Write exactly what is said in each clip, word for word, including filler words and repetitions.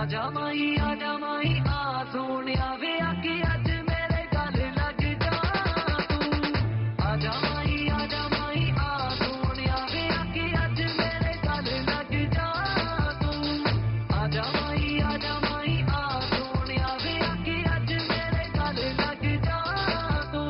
आजा माई आजा माई आ सोने वे आके अज मेरे गल लग जा तू आजा माई आजा माई आ सोने वे आके अज मेरे गल लग जा तू आजा माई आजा माई आ सोने वे आके अज मेरे गल लग जा तू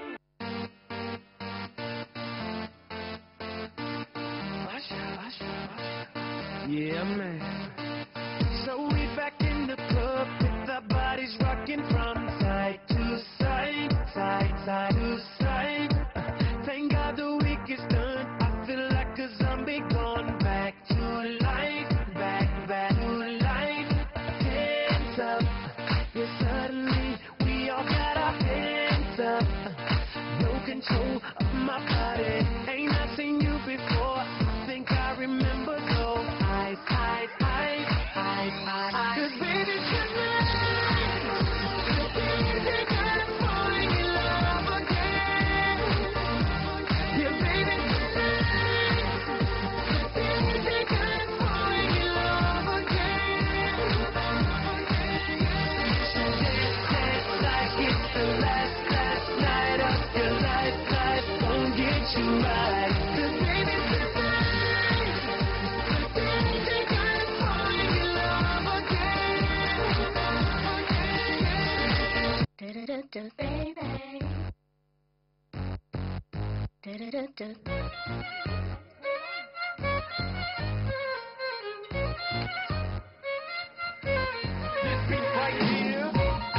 आशा आशा Yeah, man. So we back in the club with our bodies rocking from side to side, side, side to side. Thank God the week is done. I feel like a zombie gone back to life, back, back to life. Hands up, yeah, suddenly we all got our hands up. No control of my body. Ain't I seen you before? I think I remember though. Eyes, eyes, eyes, eyes, eyes. Cause baby tonight, baby I'm falling in love again. Yeah, baby tonight, baby I'm falling in love again. So dance, dance like it's the last, last night of your life. Life won't get you right. Cause baby Da-da-da-da, baby. Da-da-da-da. This beat right here.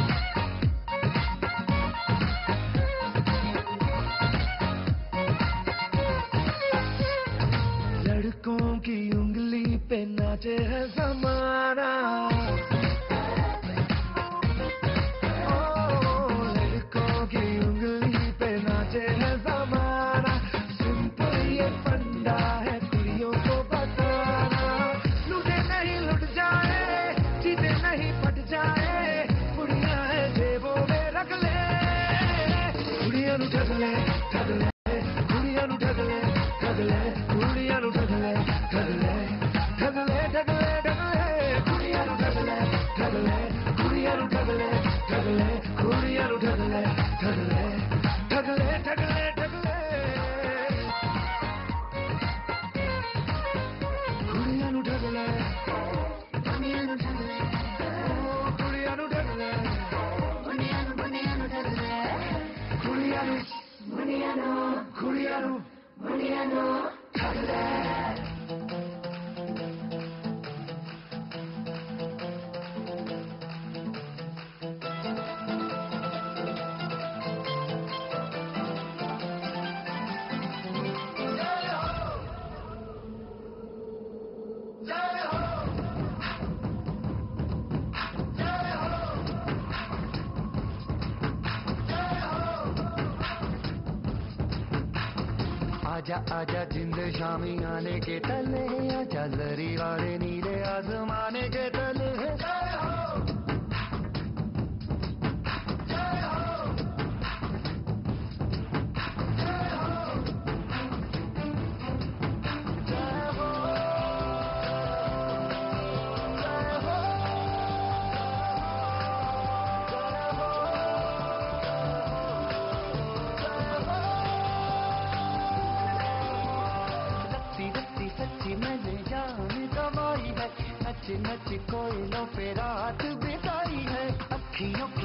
लड़कों की उंगली पे नाचे है ज़माना आजा आजा जिंद शामी आने के तले आजा लरी वाले नीले आसमाने के तले नच कोयलों पे रात बिताई है अखियों